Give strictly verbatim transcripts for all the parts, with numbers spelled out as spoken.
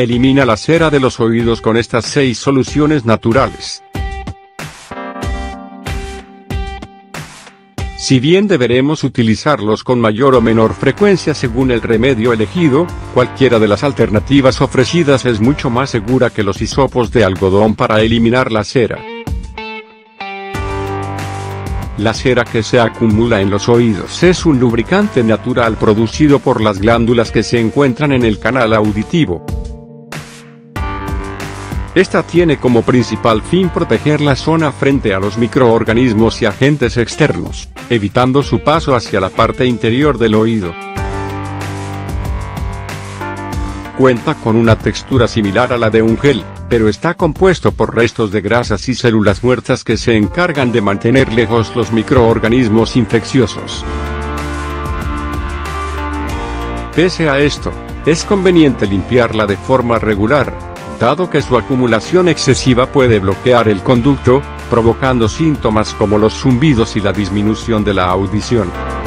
Elimina la cera de los oídos con estas seis soluciones naturales. Si bien deberemos utilizarlos con mayor o menor frecuencia según el remedio elegido, cualquiera de las alternativas ofrecidas es mucho más segura que los hisopos de algodón para eliminar la cera. La cera que se acumula en los oídos es un lubricante natural producido por las glándulas que se encuentran en el canal auditivo. Esta tiene como principal fin proteger la zona frente a los microorganismos y agentes externos, evitando su paso hacia la parte interior del oído. Cuenta con una textura similar a la de un gel, pero está compuesto por restos de grasas y células muertas que se encargan de mantener lejos los microorganismos infecciosos. Pese a esto, es conveniente limpiarla de forma regular, dado que su acumulación excesiva puede bloquear el conducto, provocando síntomas como los zumbidos y la disminución de la audición.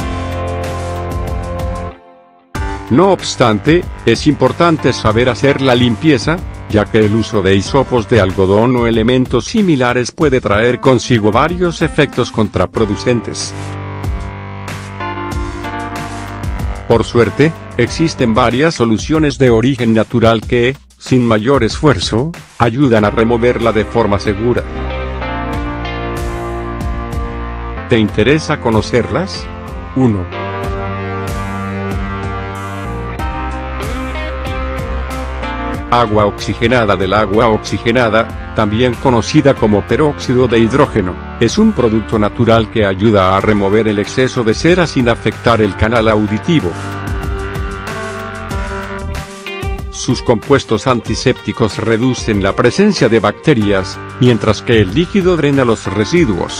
No obstante, es importante saber hacer la limpieza, ya que el uso de hisopos de algodón o elementos similares puede traer consigo varios efectos contraproducentes. Por suerte, existen varias soluciones de origen natural que, sin mayor esfuerzo, ayudan a removerla de forma segura. ¿Te interesa conocerlas? uno. Agua oxigenada. Del agua oxigenada, también conocida como peróxido de hidrógeno, es un producto natural que ayuda a remover el exceso de cera sin afectar el canal auditivo. Sus compuestos antisépticos reducen la presencia de bacterias, mientras que el líquido drena los residuos.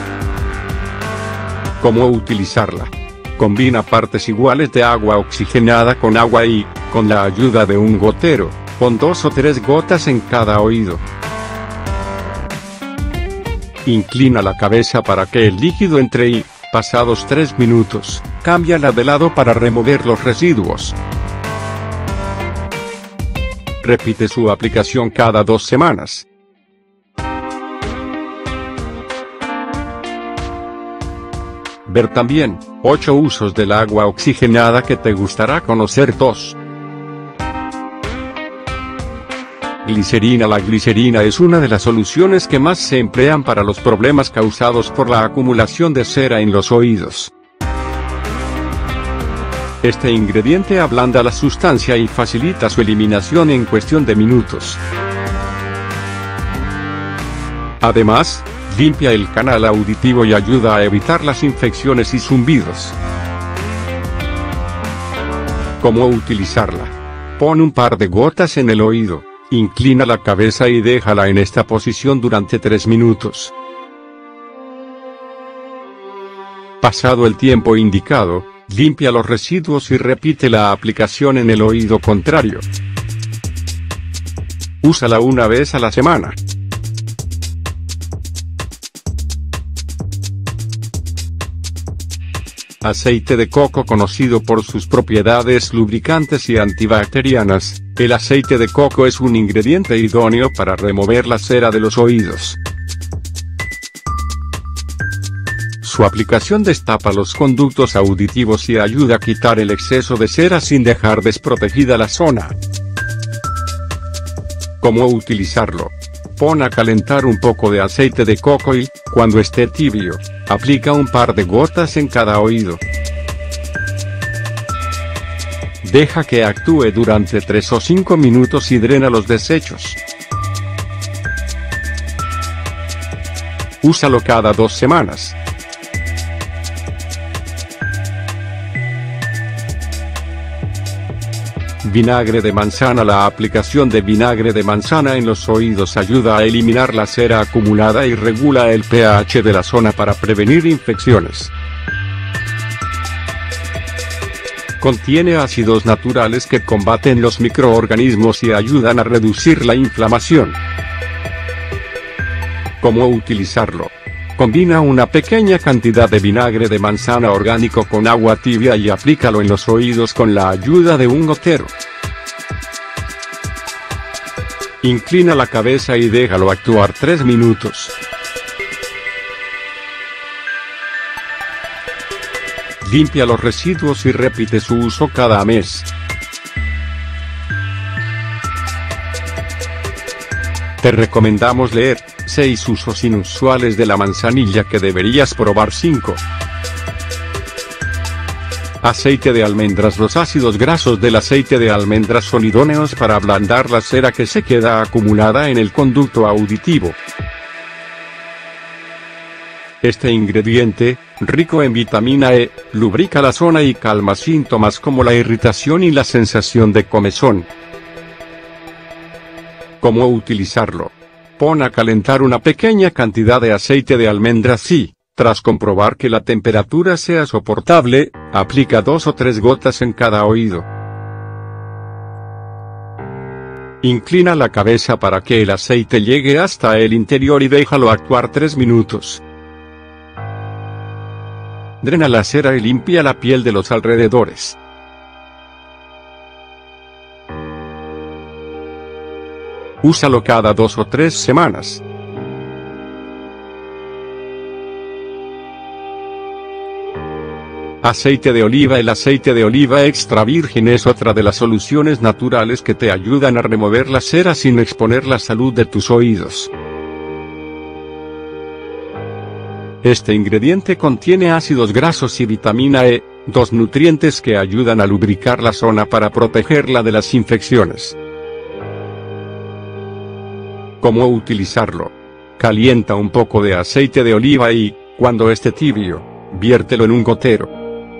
¿Cómo utilizarla? Combina partes iguales de agua oxigenada con agua y, con la ayuda de un gotero, pon dos o tres gotas en cada oído. Inclina la cabeza para que el líquido entre y, pasados tres minutos, cámbiala de lado para remover los residuos. Repite su aplicación cada dos semanas. Ver también, ocho usos del agua oxigenada que te gustará conocer. dos. Glicerina. La glicerina es una de las soluciones que más se emplean para los problemas causados por la acumulación de cera en los oídos. Este ingrediente ablanda la sustancia y facilita su eliminación en cuestión de minutos. Además, limpia el canal auditivo y ayuda a evitar las infecciones y zumbidos. ¿Cómo utilizarla? Pon un par de gotas en el oído, inclina la cabeza y déjala en esta posición durante tres minutos. Pasado el tiempo indicado, limpia los residuos y repite la aplicación en el oído contrario. Úsala una vez a la semana. Aceite de coco. Conocido por sus propiedades lubricantes y antibacterianas, el aceite de coco es un ingrediente idóneo para remover la cera de los oídos. Su aplicación destapa los conductos auditivos y ayuda a quitar el exceso de cera sin dejar desprotegida la zona. ¿Cómo utilizarlo? Pon a calentar un poco de aceite de coco y, cuando esté tibio, aplica un par de gotas en cada oído. Deja que actúe durante tres o cinco minutos y drena los desechos. Úsalo cada dos semanas. Vinagre de manzana. La aplicación de vinagre de manzana en los oídos ayuda a eliminar la cera acumulada y regula el pH de la zona para prevenir infecciones. Contiene ácidos naturales que combaten los microorganismos y ayudan a reducir la inflamación. ¿Cómo utilizarlo? Combina una pequeña cantidad de vinagre de manzana orgánico con agua tibia y aplícalo en los oídos con la ayuda de un gotero. Inclina la cabeza y déjalo actuar tres minutos. Limpia los residuos y repite su uso cada mes. Te recomendamos leer seis usos inusuales de la manzanilla que deberías probar. cinco. Aceite de almendras. Los ácidos grasos del aceite de almendras son idóneos para ablandar la cera que se queda acumulada en el conducto auditivo. Este ingrediente, rico en vitamina E, lubrica la zona y calma síntomas como la irritación y la sensación de comezón. ¿Cómo utilizarlo? Pon a calentar una pequeña cantidad de aceite de almendras y, tras comprobar que la temperatura sea soportable, aplica dos o tres gotas en cada oído. Inclina la cabeza para que el aceite llegue hasta el interior y déjalo actuar tres minutos. Drena la cera y limpia la piel de los alrededores. Úsalo cada dos o tres semanas. Aceite de oliva. El aceite de oliva extra virgen es otra de las soluciones naturales que te ayudan a remover la cera sin exponer la salud de tus oídos. Este ingrediente contiene ácidos grasos y vitamina E, dos nutrientes que ayudan a lubricar la zona para protegerla de las infecciones. ¿Cómo utilizarlo? Calienta un poco de aceite de oliva y, cuando esté tibio, viértelo en un gotero.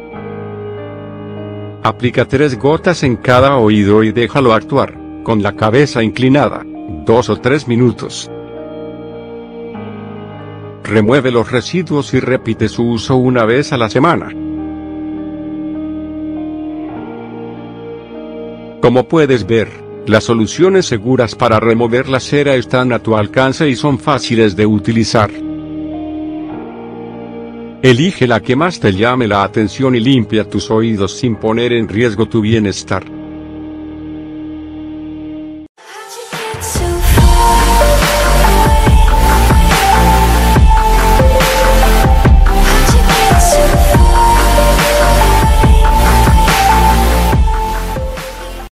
Aplica tres gotas en cada oído y déjalo actuar, con la cabeza inclinada, dos o tres minutos. Remueve los residuos y repite su uso una vez a la semana. Como puedes ver, las soluciones seguras para remover la cera están a tu alcance y son fáciles de utilizar. Elige la que más te llame la atención y limpia tus oídos sin poner en riesgo tu bienestar.